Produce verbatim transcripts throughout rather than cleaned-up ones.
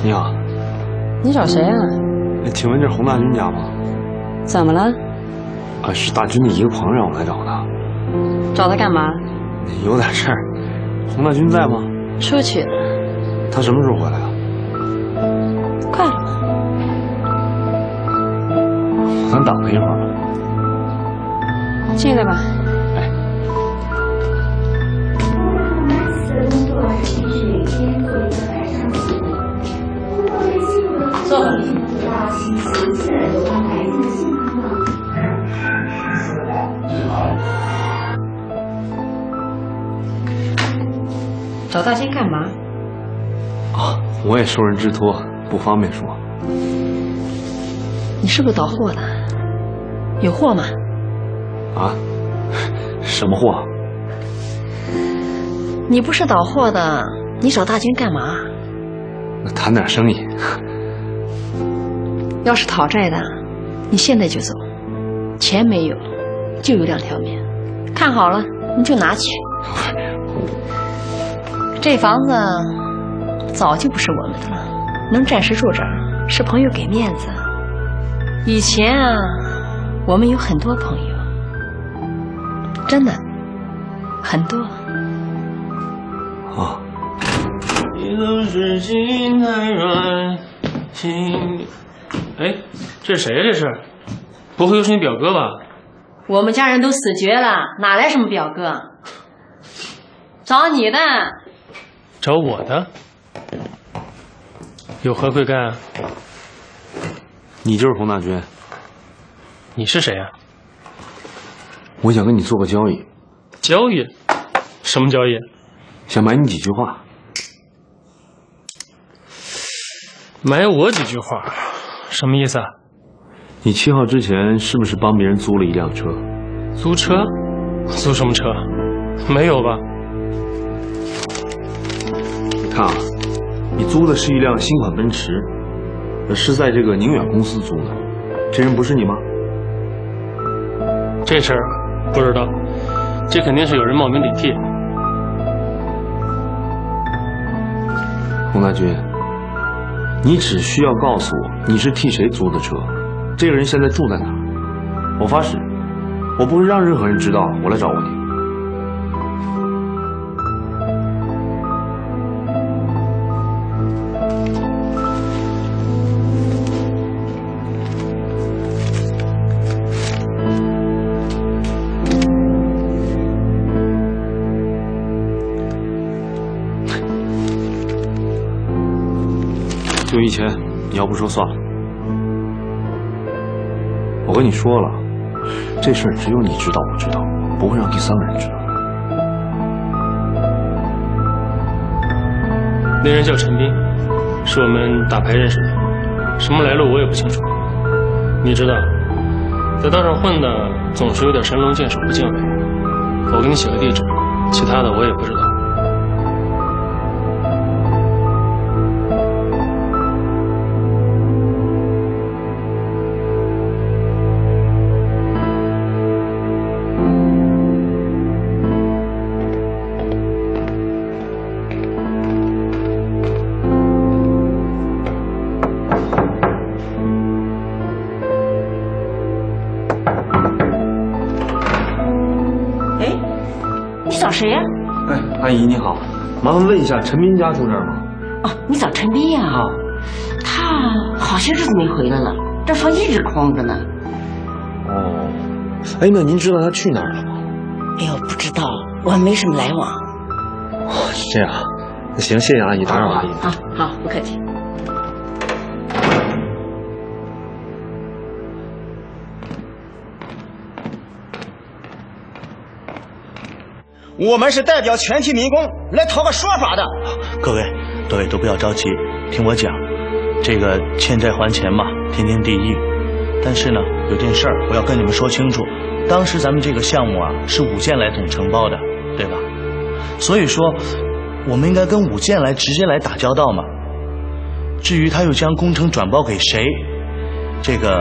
你好， 你找谁啊？ 请问这是洪大军家吗？ 怎么了？ 啊，是大军的一个朋友让我来找他。 找他干嘛？ 有点事儿。洪大军在吗？ 出去了。 他什么时候回来啊？ 快了吧？ 咱等他一会儿吧。 进来吧。 哎。 坐吧。找大仙干嘛？ 啊，我也受人之托，不方便说。 你是不是倒货的？有货吗？ 啊？什么货？ 你不是倒货的，你找大军干嘛？ 那谈点生意。 要是讨债的，你现在就走。钱没有，就有两条命。看好了，你就拿去。这房子早就不是我们的了，能暂时住这儿是朋友给面子。以前啊，我们有很多朋友，真的很多。 啊。 一都是心太软，心。哎，这是谁呀？这是？不会又是你表哥吧？ 我们家人都死绝了，哪来什么表哥？找你的。 找我的？有何贵干？ 你就是洪大军。 你是谁呀？ 我想跟你做个交易。 交易？什么交易？ 想买你几句话。 买我几句话？什么意思啊？ 你七号之前是不是帮别人租了一辆车？ 租车？租什么车？没有吧？ 你看啊，你租的是一辆新款奔驰，是在这个宁远公司租的。这人不是你吗？ 这事儿不知道，这肯定是有人冒名顶替。 洪大军，你只需要告诉我你是替谁租的车，这个人现在住在哪儿，我发誓，我不会让任何人知道我来找过你。就一千，你要不说算了。我跟你说了，这事儿只有你知道，我知道，不会让第三个人知道。 那人叫陈斌，是我们打牌认识的，什么来路我也不清楚。你知道，在道上混的总是有点神龙见首不见尾。我给你写个地址，其他的我也不知道。 找谁呀？ 哎，阿姨你好，麻烦问一下陈斌家住这儿吗？ 哦，你找陈斌呀？啊，他好些日子没回来了，这房一直空着呢。 哦，哎，那您知道他去哪儿了吗？ 哎呦，不知道，我还没什么来往。 哦，是这样，那行，谢谢阿姨，打扰阿姨。 啊，好，不客气。 我们是代表全体民工来讨个说法的。 各位，各位都不要着急，听我讲。这个欠债还钱嘛，天经地义。但是呢，有件事儿我要跟你们说清楚。当时咱们这个项目啊，是五建来总承包的，对吧？所以说，我们应该跟五建来直接来打交道嘛。至于他又将工程转包给谁，这个，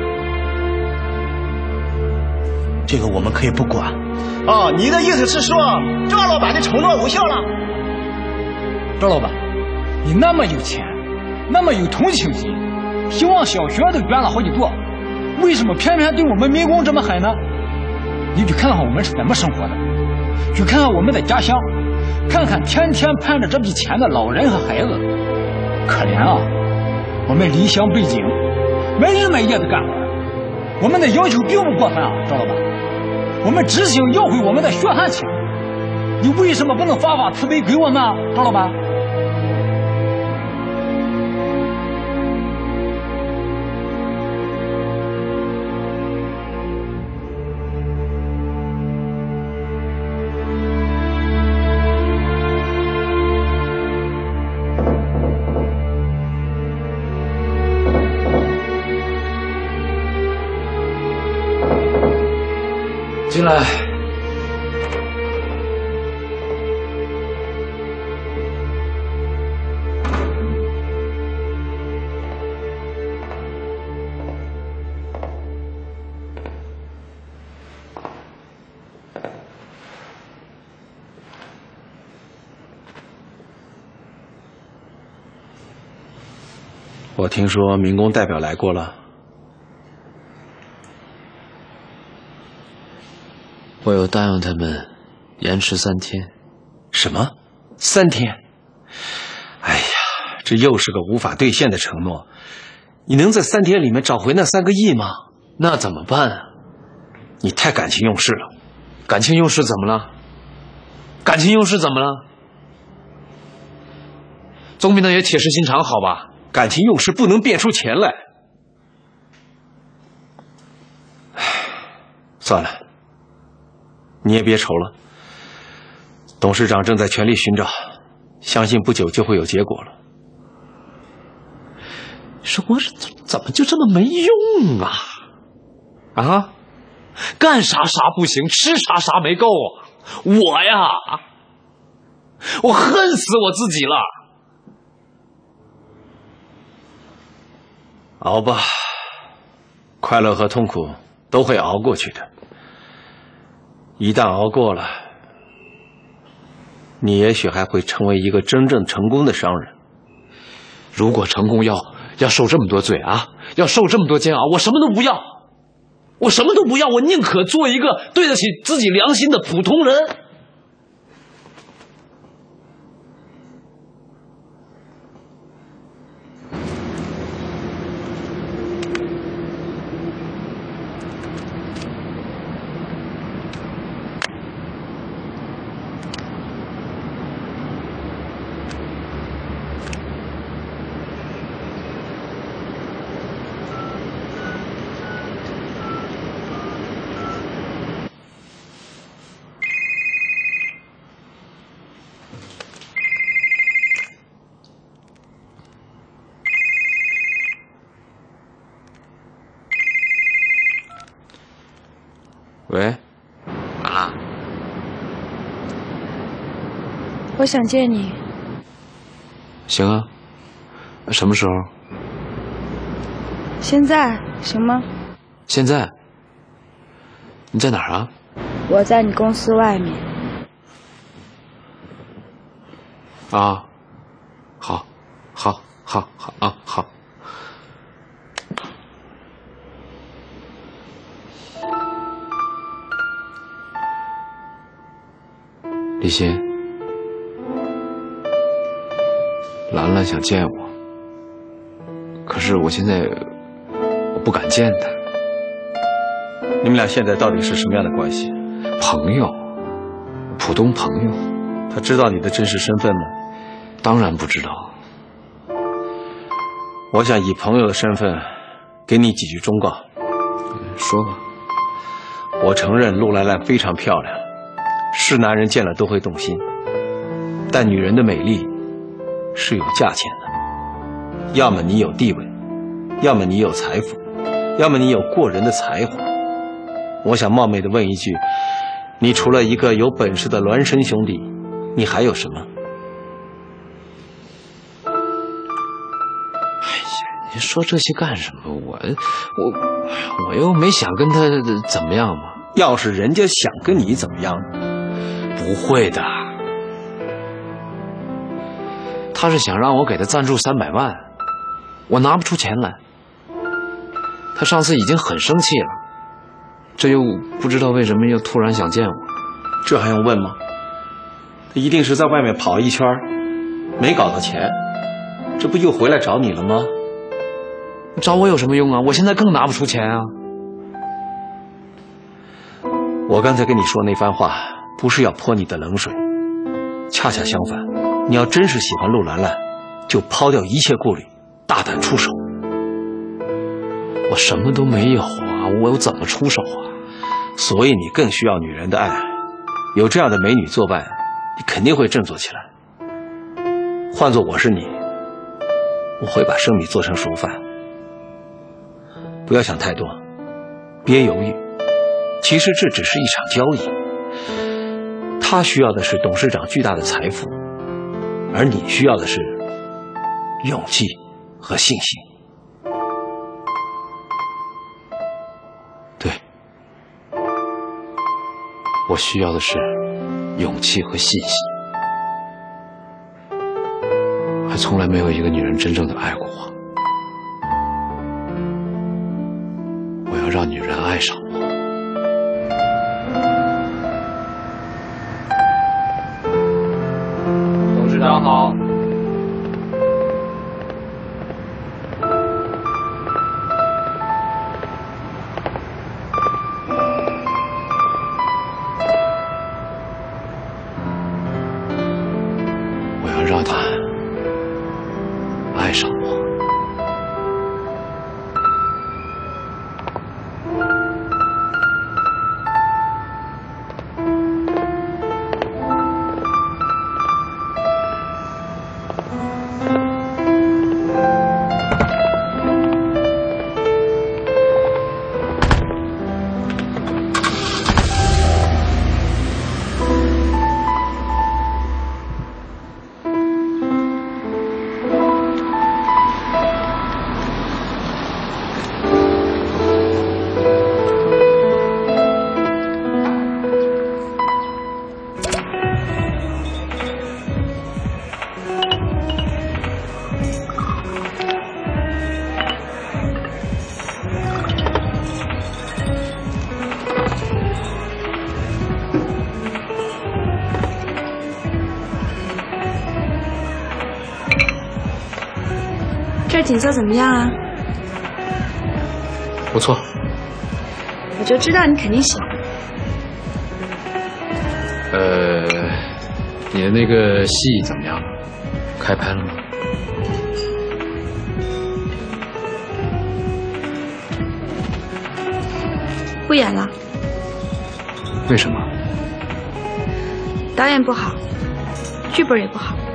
这个我们可以不管。 哦，你的意思是说赵老板的承诺无效了？ 赵老板，你那么有钱， 那么有同情心，希望小学都捐了好几座，为什么偏偏对我们民工这么狠呢？你去看看我们是怎么生活的，去看看我们的家乡，看看天天盼着这笔钱的老人和孩子，可怜啊！我们离乡背井，没日没夜的干活，我们的要求并不过分啊，赵老板，我们只想要回我们的血汗钱，你为什么不能发发慈悲给我们啊，赵老板？ 进来。 我听说民工代表来过了。 我有答应他们延迟三天。 什么？三天？哎呀，这又是个无法兑现的承诺。你能在三天里面找回那三个亿吗？ 那怎么办啊？ 你太感情用事了。 感情用事怎么了？感情用事怎么了？总比那些铁石心肠好吧？ 感情用事不能变出钱来。唉，算了。你也别愁了，董事长正在全力寻找，相信不久就会有结果了。 说我怎么就这么没用啊？啊，干啥啥不行，吃啥啥没够啊！我呀，我恨死我自己了。 熬吧，快乐和痛苦都会熬过去的。一旦熬过了，你也许还会成为一个真正成功的商人。 如果成功要要受这么多罪啊，要受这么多煎熬，我什么都不要，我什么都不要，我宁可做一个对得起自己良心的普通人。 喂， 完了。 我想见你。 行啊，什么时候？ 现在行吗？ 现在？你在哪儿啊？ 我在你公司外面。 啊，好，好，好，好啊，好。李欣，兰兰想见我，可是我现在我不敢见她。 你们俩现在到底是什么样的关系？ 朋友，普通朋友。 他知道你的真实身份吗？ 当然不知道。 我想以朋友的身份给你几句忠告。 说吧。 我承认陆兰兰非常漂亮，是男人见了都会动心，但女人的美丽是有价钱的。要么你有地位，要么你有财富，要么你有过人的才华。我想冒昧的问一句，你除了一个有本事的孪生兄弟，你还有什么？ 哎呀，你说这些干什么？我我我又没想跟他怎么样嘛。 要是人家想跟你怎么样， 不会的。他是想让我给他赞助三百万， 我拿不出钱来。他上次已经很生气了，这又不知道为什么又突然想见我。 这还用问吗？他一定是在外面跑一圈，没搞到钱，这不又回来找你了吗？ 找我有什么用啊？我现在更拿不出钱啊！ 我刚才跟你说那番话，不是要泼你的冷水，恰恰相反，你要真是喜欢陆兰兰，就抛掉一切顾虑，大胆出手。 我什么都没有啊，我又怎么出手啊？ 所以你更需要女人的爱，有这样的美女作伴，你肯定会振作起来。换做我是你，我会把生米做成熟饭。不要想太多，别犹豫，其实这只是一场交易。他需要的是董事长巨大的财富，而你需要的是勇气和信心。 对，我需要的是勇气和信心。还从来没有一个女人真正的爱过我。我要让女人爱上我。董事长好。我要让她爱上我。 这景色怎么样啊？ 不错。 我就知道你肯定喜欢。 呃，你的那个戏怎么样了？开拍了吗？ 不演了。 为什么？ 导演不好，剧本也不好。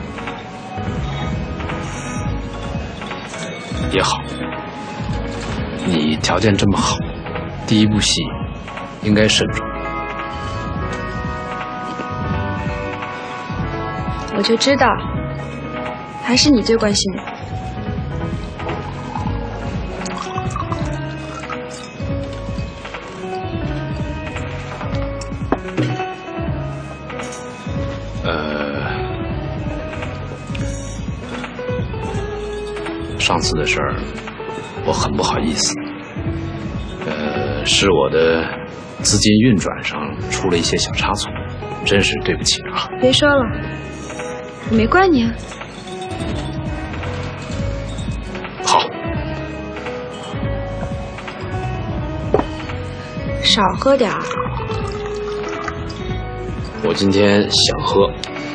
也好，你条件这么好，第一部戏应该慎重。 我就知道，还是你最关心我。 呃，上次的事儿，我很不好意思。呃，是我的资金运转上出了一些小差错，真是对不起啊。 别说了，我没怪你啊。 好， 少喝点儿。 我今天想喝，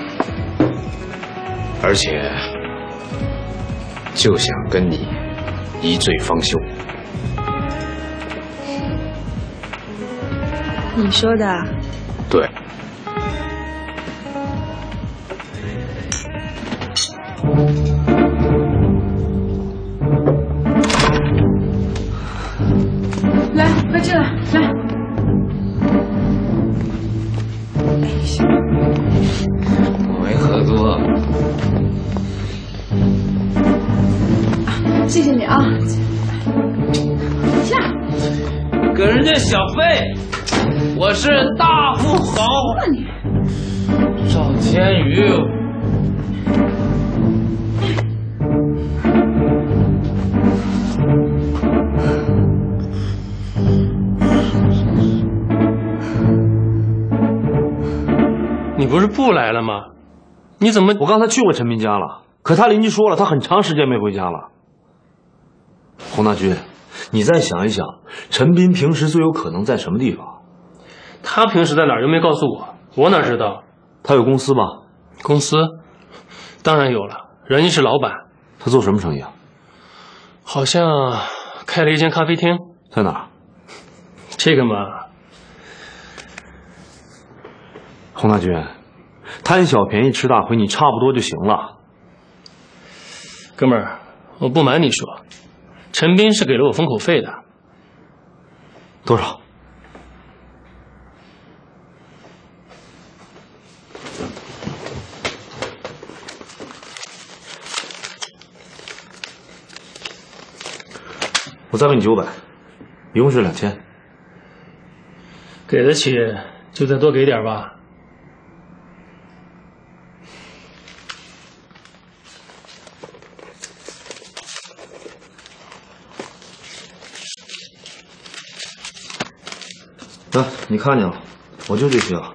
而且就想跟你一醉方休。 你说的？ 对。 来，快进来，来。 我没喝多。 谢谢你啊。下。 给人家小费，我是大富豪。赵天宇。 你不是不来了吗？你怎么？ 我刚才去过陈斌家了，可他邻居说了，他很长时间没回家了。洪大军，你再想一想，陈斌平时最有可能在什么地方？ 他平时在哪儿又没告诉我，我哪知道？ 他有公司吧？ 公司？当然有了，人家是老板。 他做什么生意啊？ 好像开了一间咖啡厅。 在哪儿？ 这个嘛， 洪大军，贪小便宜吃大亏，你差不多就行了。 哥们儿，我不瞒你说，陈斌是给了我封口费的。 多少？我再给你九百，一共是两千。 给得起就再多给点吧。 来，你看见了，我就这些了。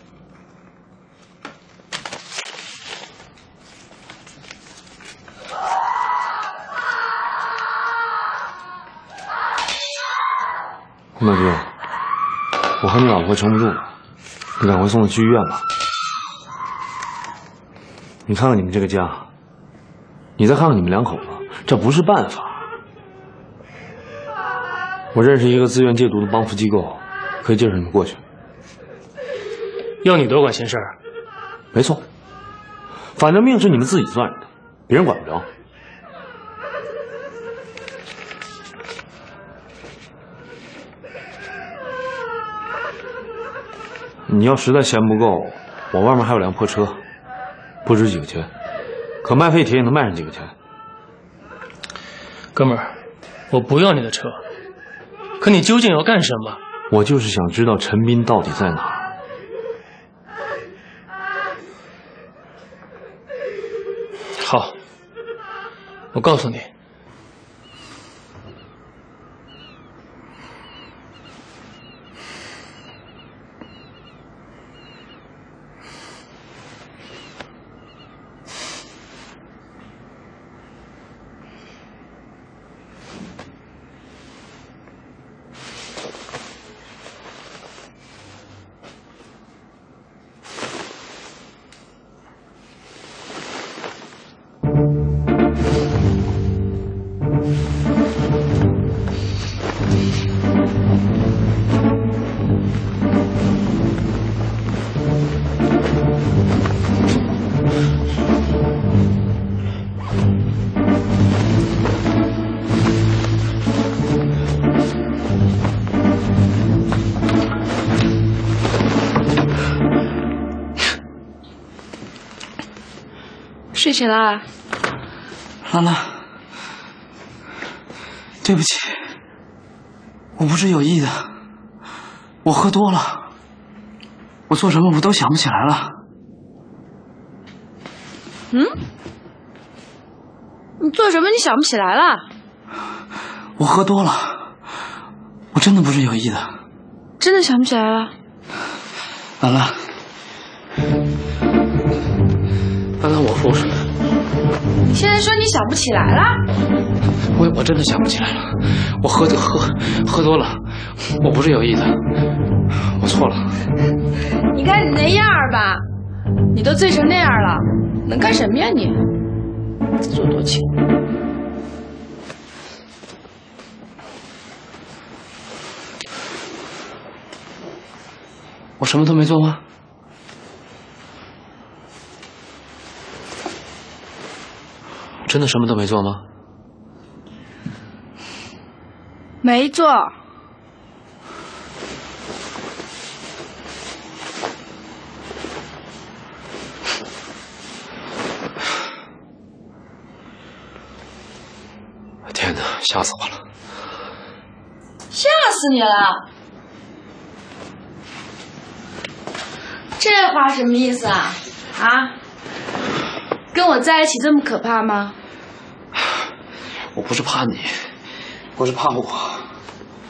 洪大军，我和你老婆撑不住了，你赶快送她去医院吧。你看看你们这个家，你再看看你们两口子，这不是办法。我认识一个自愿戒毒的帮扶机构，可以介绍你们过去。 要你多管闲事儿？ 没错，反正命是你们自己攥着的，别人管不着。你要实在嫌不够，我外面还有辆破车，不值几个钱，可卖废铁也能卖上几个钱。 哥们儿，我不要你的车，可你究竟要干什么？ 我就是想知道陈斌到底在哪儿。 好，我告诉你。 睡起来， 兰兰，对不起，我不是有意的，我喝多了，我做什么我都想不起来了。 嗯？你做什么你想不起来了？ 我喝多了，我真的不是有意的。 真的想不起来了？ 兰兰，兰兰，我说什么？ 你现在说你想不起来了？ 我我真的想不起来了，我喝喝喝多了，我不是有意的，我错了。 你看你那样吧，你都醉成那样了，能干什么呀你？自作多情。 我什么都没做吗？真的什么都没做吗？ 没做。 天哪，吓死我了！ 吓死你了！这话什么意思啊？啊？跟我在一起这么可怕吗？ 我不是怕你，我是怕我。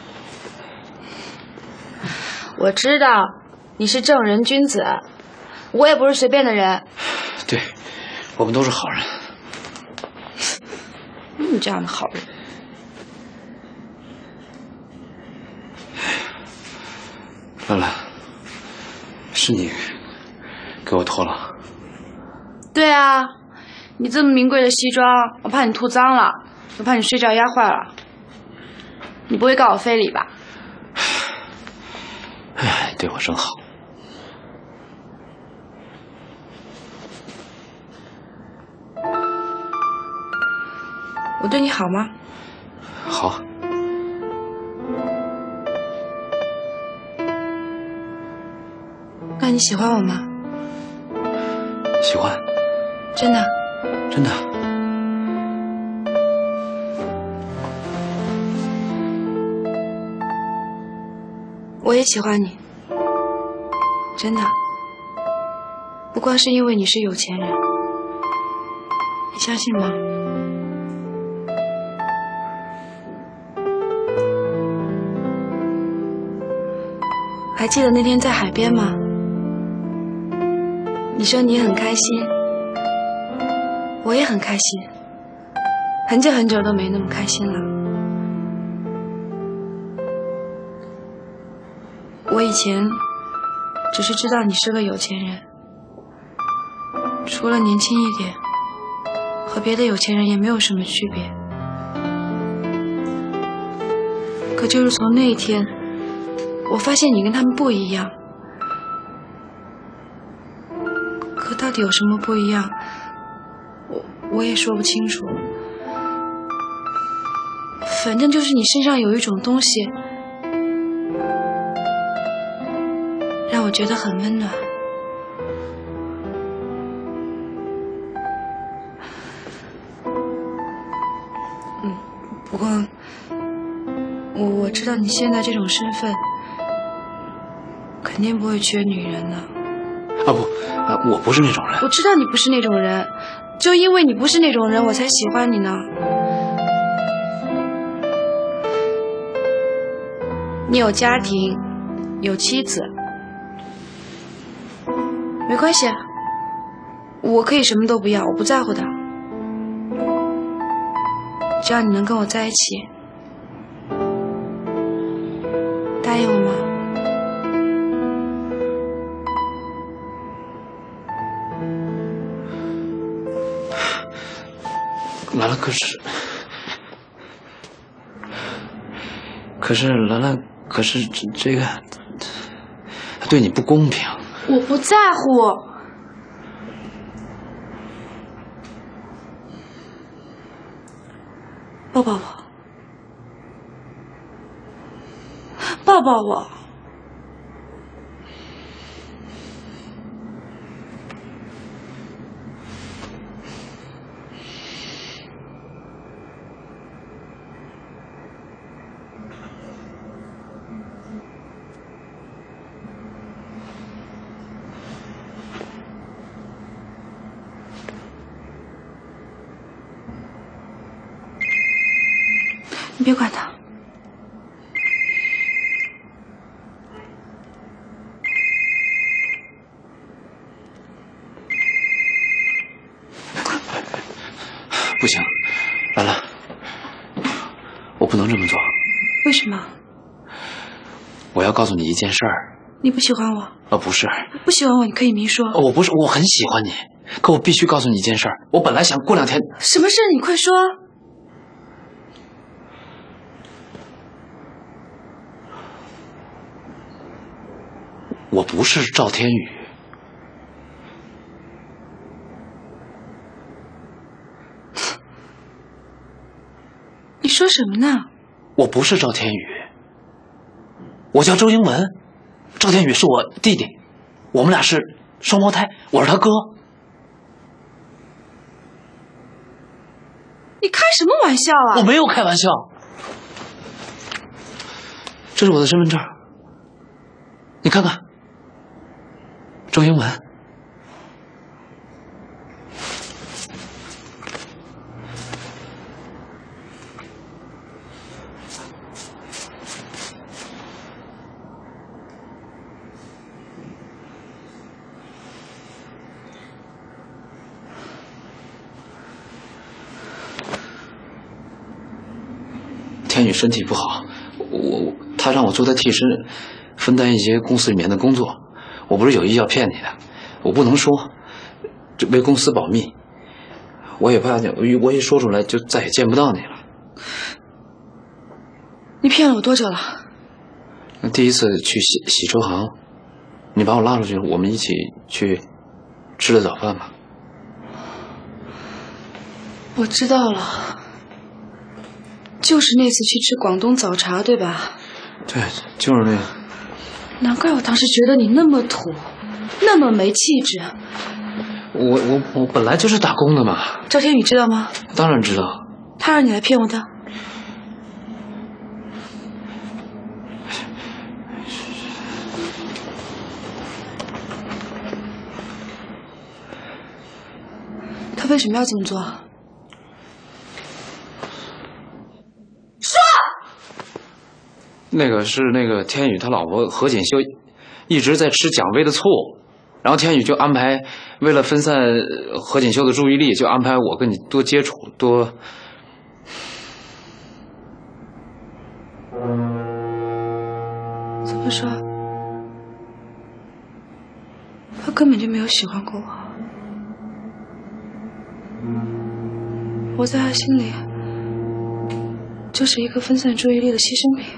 我知道你是正人君子， 我也不是随便的人。 对，我们都是好人。 你这样的好人。 兰兰，是你给我脱了。 对啊，你这么名贵的西装，我怕你吐脏了，又怕你睡觉压坏了。你不会告我非礼吧？ 哎，你对我真好。 我对你好吗？ 好。 那你喜欢我吗？ 喜欢。 真的？ 真的。 我也喜欢你，真的。不光是因为你是有钱人，你相信吗？还记得那天在海边吗？你说你很开心，我也很开心，很久很久都没那么开心了。我以前只是知道你是个有钱人，除了年轻一点，和别的有钱人也没有什么区别。可就是从那一天，我发现你跟他们不一样。可到底有什么不一样，我我也说不清楚。反正就是你身上有一种东西，让我觉得很温暖。嗯，不过我我知道你现在这种身份，肯定不会缺女人的。 啊不，啊我不是那种人。 我知道你不是那种人，就因为你不是那种人，我才喜欢你呢。你有家庭，有妻子，没关系，我可以什么都不要，我不在乎的，只要你能跟我在一起，答应我吗？ 兰兰，可是，可是兰兰，可是这这个对你不公平。 我不在乎。抱抱我，抱抱我。你别管他。 不行，兰兰，我不能这么做。 为什么？ 我要告诉你一件事儿。 你不喜欢我？ 啊，不是。 不喜欢我，你可以明说。 我不是，我很喜欢你，可我必须告诉你一件事儿。我本来想过两天。 什么事？你快说。 我不是赵天宇。 你说什么呢？ 我不是赵天宇，我叫周英文，赵天宇是我弟弟，我们俩是双胞胎，我是他哥。 你开什么玩笑啊？ 我没有开玩笑，这是我的身份证，你看看。周英文， 天宇身体不好，我他让我做他替身，分担一些公司里面的工作。我不是有意要骗你的，我不能说，这为公司保密。我也怕你，我一说出来就再也见不到你了。 你骗了我多久了？ 第一次去洗洗车行，你把我拉出去，我们一起去吃了早饭吧。 我知道了，就是那次去吃广东早茶，对吧？ 对，就是那个。 难怪我当时觉得你那么土，那么没气质。 我我我本来就是打工的嘛。 赵天宇知道吗？ 当然知道。 他让你来骗我的？他为什么要这么做？说。 那个是那个天宇他老婆何锦绣一直在吃蒋薇的醋，然后天宇就安排，为了分散何锦绣的注意力，就安排我跟你多接触多。 怎么说？他根本就没有喜欢过我。我在他心里就是一个分散注意力的牺牲品。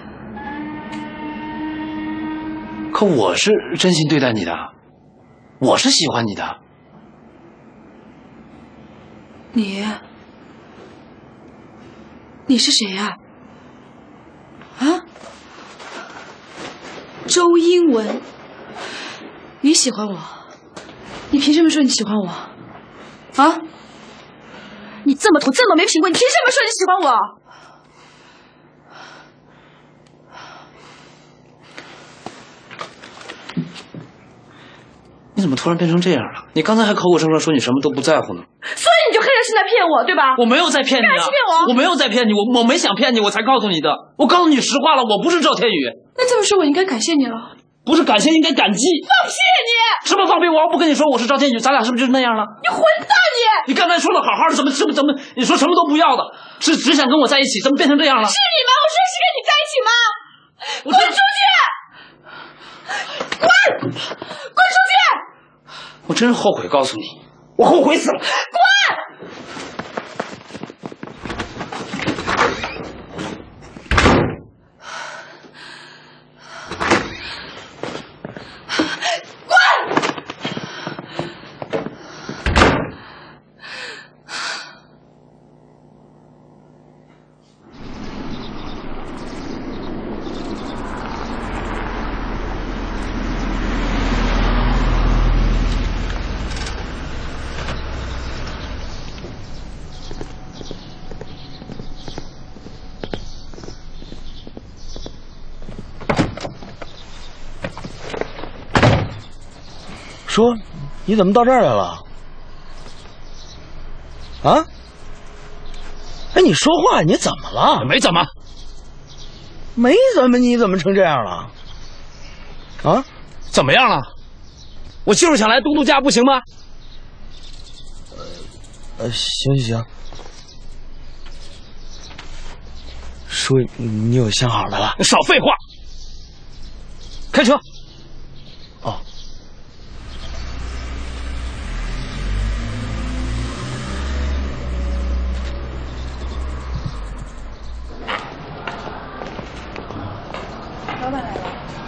可我是真心对待你的，我是喜欢你的。 你？你是谁呀？啊？周英文？你喜欢我？你凭什么说你喜欢我？啊？你这么土，这么没品位，你凭什么说你喜欢我？ 你怎么突然变成这样了？你刚才还口口声声说你什么都不在乎呢。 所以你就黑着心来骗我，对吧？ 我没有在骗你啊！ 干嘛欺骗我？ 我没有在骗你，我我没想骗你，我才告诉你的。我告诉你实话了，我不是赵天宇。 那这么说，我应该感谢你了。 不是感谢，应该感激。 放屁你！ 什么放屁？我要不跟你说我是赵天宇，咱俩是不是就那样了？ 你混蛋你！ 你刚才说的好好的，怎么怎么怎么？你说什么都不要的，是只想跟我在一起，怎么变成这样了？ 是你吗？我说是跟你在一起吗？滚出去！滚！滚出去！ 我真是后悔告诉你，我后悔死了。 滚！ 说，你怎么到这儿来了？啊？哎，你说话，你怎么了？ 没怎么， 没怎么，你怎么成这样了？啊？ 怎么样了？我就是想来东渡家，不行吗？ 呃，行行行。说你有想好的了？ 少废话，开车。 哦。 老板来了。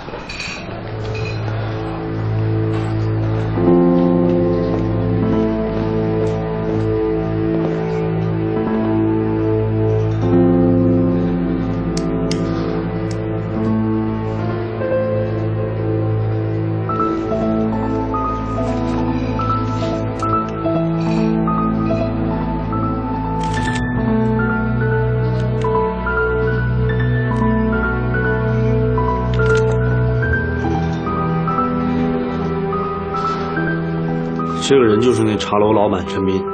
这个人就是那茶楼老板陈斌。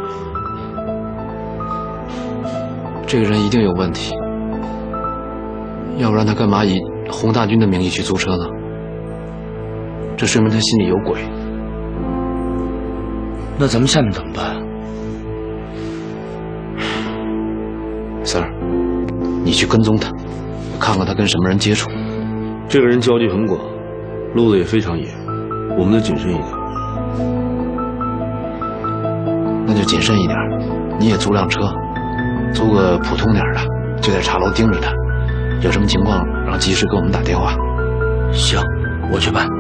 这个人一定有问题，要不然他干嘛以洪大军的名义去租车呢？这说明他心里有鬼。 那咱们下面怎么办？ 三儿，你去跟踪他。 看看他跟什么人接触。 这个人交际很广，路子也非常野，我们得谨慎一点。 那就谨慎一点，你也租辆车，租个普通点的，就在茶楼盯着他，有什么情况让及时给我们打电话。 行，我去办。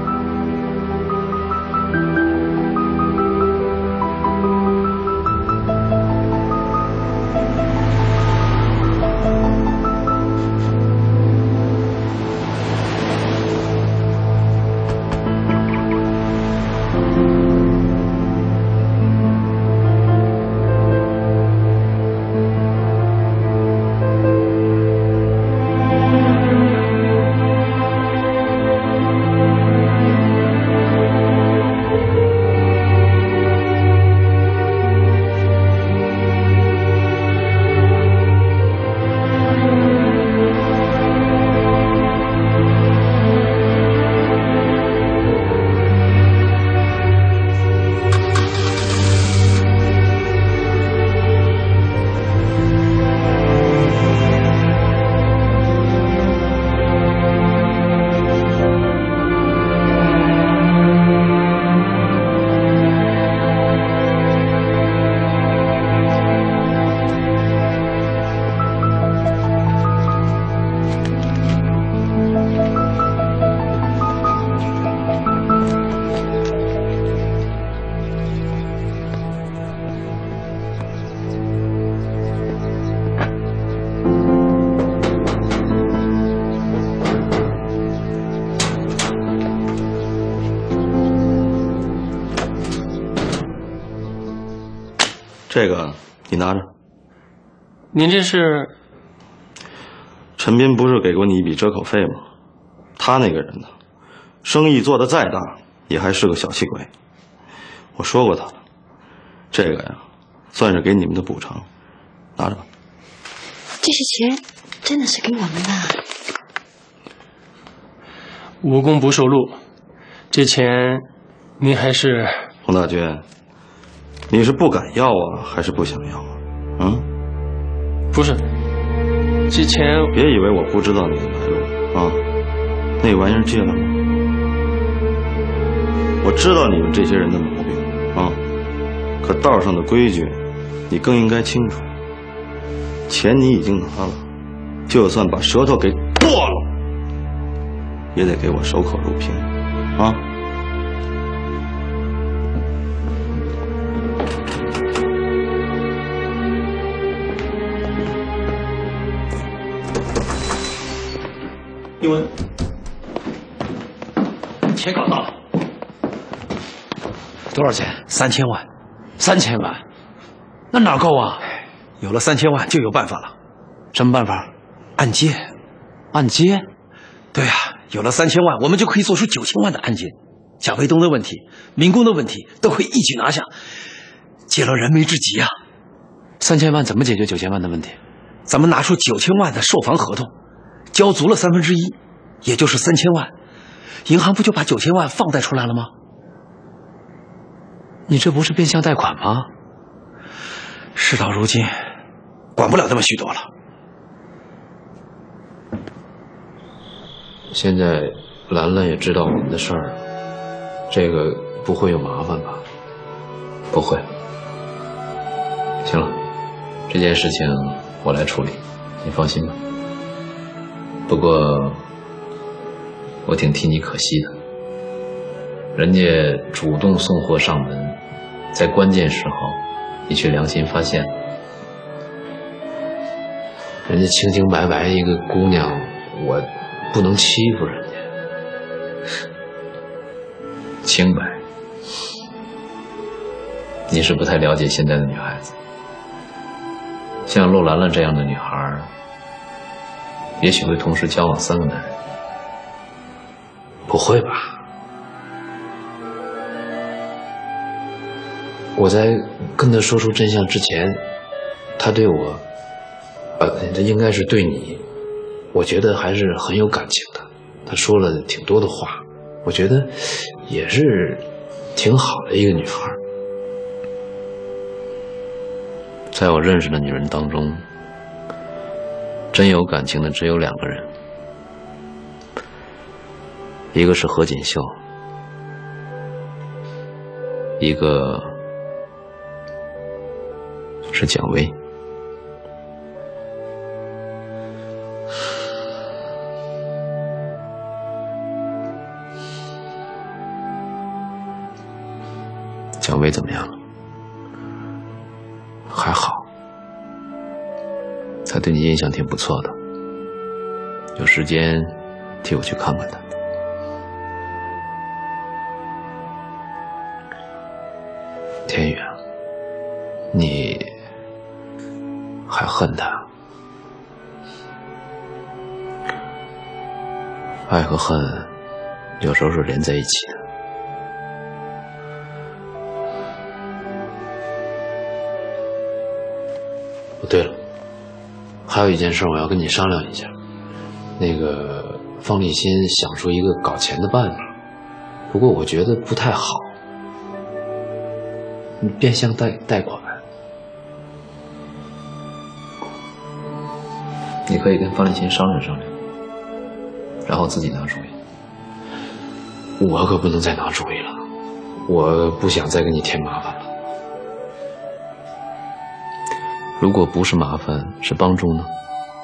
这个你拿着。 您这是？ 陈斌不是给过你一笔折口费吗？他那个人呢，生意做得再大，也还是个小气鬼。我说过他了，这个呀，算是给你们的补偿，拿着吧。 这些钱真的是给我们的？ 无功不受禄，这钱您还是…… 洪大军，你是不敢要啊，还是不想要啊？嗯？ 不是，这钱…… 别以为我不知道你的来路啊！那玩意儿借了吗？我知道你们这些人的毛病啊，可道上的规矩，你更应该清楚。钱你已经拿了，就算把舌头给剁了，也得给我守口如瓶啊！ 一文，钱搞到了， 多少钱？ 三千万。 三千万？那哪够啊？ 有了三千万就有办法了。 什么办法？ 按揭。 按揭？ 对啊，有了三千万，我们就可以做出九千万的按揭。贾卫东的问题、民工的问题都可以一举拿下，解了燃眉之急啊！ 三千万怎么解决九千万的问题？ 咱们拿出九千万的售房合同，交足了三分之一，也就是三千万，银行不就把九千万放贷出来了吗？ 你这不是变相贷款吗？ 事到如今，管不了那么许多了。 现在兰兰也知道我们的事儿，这个不会有麻烦吧？不会。行了，这件事情我来处理，你放心吧。不过，我挺替你可惜的。人家主动送货上门，在关键时候，你却良心发现。人家清清白白一个姑娘，我不能欺负人家。清白，你是不太了解现在的女孩子。像陆兰兰这样的女孩，也许会同时交往三个男人。不会吧？我在跟他说出真相之前，他对我，呃，他应该是对你，我觉得还是很有感情的。他说了挺多的话，我觉得也是挺好的一个女孩。在我认识的女人当中， 真有感情的只有两个人，一个是何锦绣，一个是蒋薇。蒋薇怎么样了？还好，他对你印象挺不错的，有时间替我去看看他。天宇啊，你还恨他？爱和恨有时候是连在一起的。哦，对了，还有一件事我要跟你商量一下。那个方立新想出一个搞钱的办法，不过我觉得不太好。你变相贷贷款，你可以跟方立新商量商量，然后自己拿主意。我可不能再拿主意了，我不想再给你添麻烦了。如果不是麻烦，是帮助呢？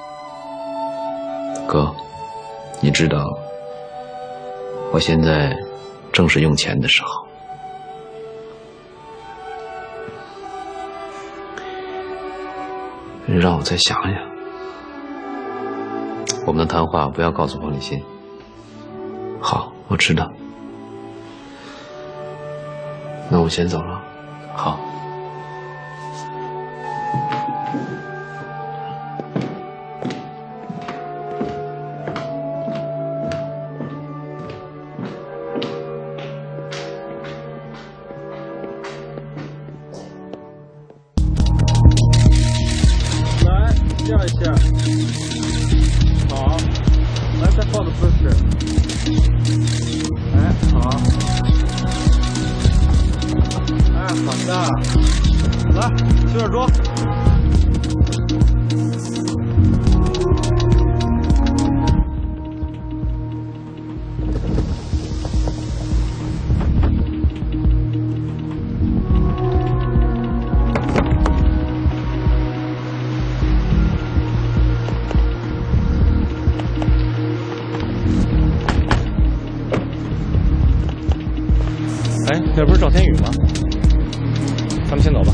哥，你知道，我现在正是用钱的时候。让我再想想，我们的谈话不要告诉方立新。好，我知道。那我先走了。好。 这样一下，好，来再放个姿势，哎，好，哎，好的，来，接着桌。 哎，那不是赵天宇吗？咱们先走吧。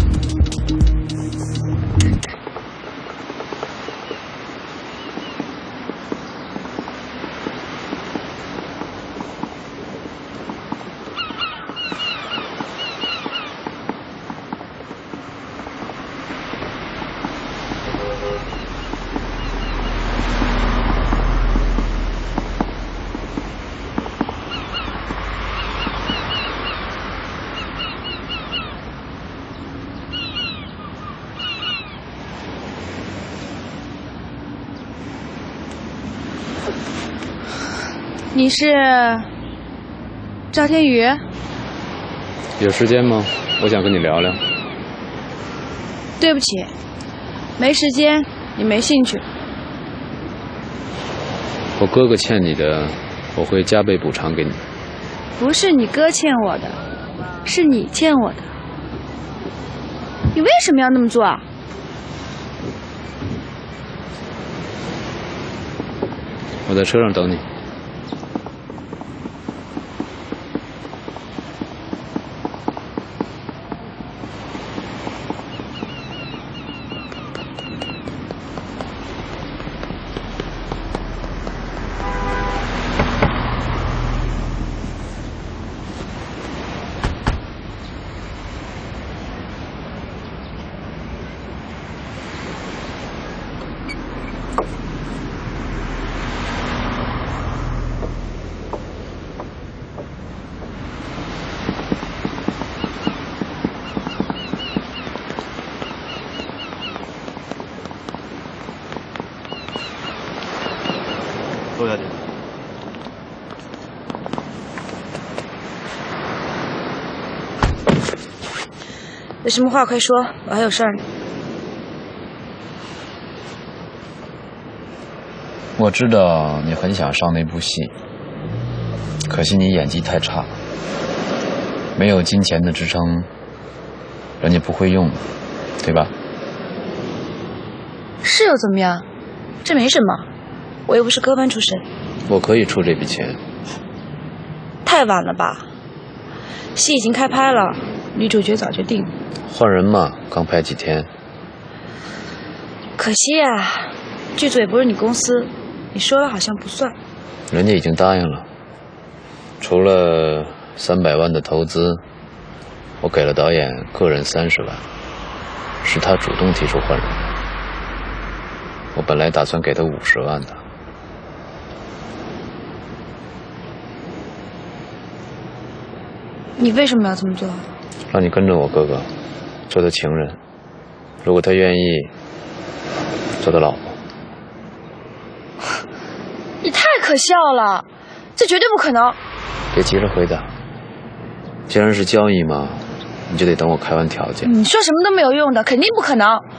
你是赵天宇？ 有时间吗？我想跟你聊聊。 对不起，没时间，你没兴趣。 我哥哥欠你的，我会加倍补偿给你。 不是你哥欠我的，是你欠我的。你为什么要那么做啊？ 我在车上等你。 坐下去。 有什么话快说，我还有事儿呢。 我知道你很想上那部戏，可惜你演技太差，没有金钱的支撑，人家不会用的，对吧？ 是又怎么样？这没什么，我又不是科班出身。 我可以出这笔钱。 太晚了吧？戏已经开拍了，女主角早就定了。 换人嘛，刚拍几天。 可惜啊，剧组也不是你公司，你说了好像不算。 人家已经答应了，除了三百万的投资，我给了导演个人三十万，是他主动提出换人。我本来打算给他五十万的。 你为什么要这么做？ 让你跟着我哥哥，做他情人，如果他愿意，做他老婆。 你太可笑了，这绝对不可能。 别急着回答，既然是交易嘛，你就得等我开完条件。 你说什么都没有用的，肯定不可能。